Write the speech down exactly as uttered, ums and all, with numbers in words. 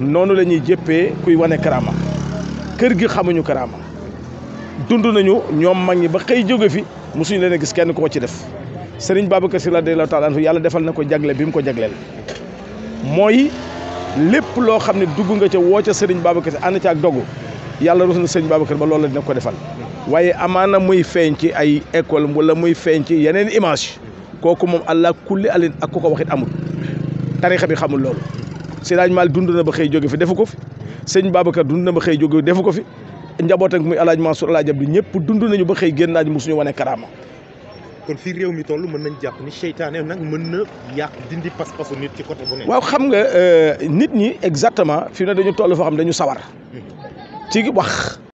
noonu la ñuy jëppee kuy wane karaama kër gi xamuñu karaama dund nañu ñoom mag ñi ba xëy jóge fi mosuñu leen a gis kenn ko ci def Serigne Babacar Sy radiyallahu taala anhu yàlla defal na ko jagle bi mu ko jagleel mooy lépp loo xam ne dugg nga ca woo ca Serigne Babacar Sy ànd ca ak dogu yàlla rus na Serigne Babacar ba loolu la dina ko defal waaye amaana muy feeñ ci ay école wala muy feeñ ci yeneen image kooku moom allah kulli alin ak ku ko waxit amul tarixa bi xamul loolu Seydi Hadji Malick dund na ba xëy jóge fi defu ko fi sëñ Babacar dund na ba xëy jóge defu ko fi njaboot ak muy El Hadj Mansour El Hadj Abdou ñëpp dund nañu ba xëy génn naaj mosuñu wane karaama. kon fii réew mi toll mën nañ jàpp ni seytaane nag mën na yàq dindi pas-pasu nit ci côté bu ne. waaw xam nga nit ñi exactement fi ne dañu toll foo xam dañu sawar ci wax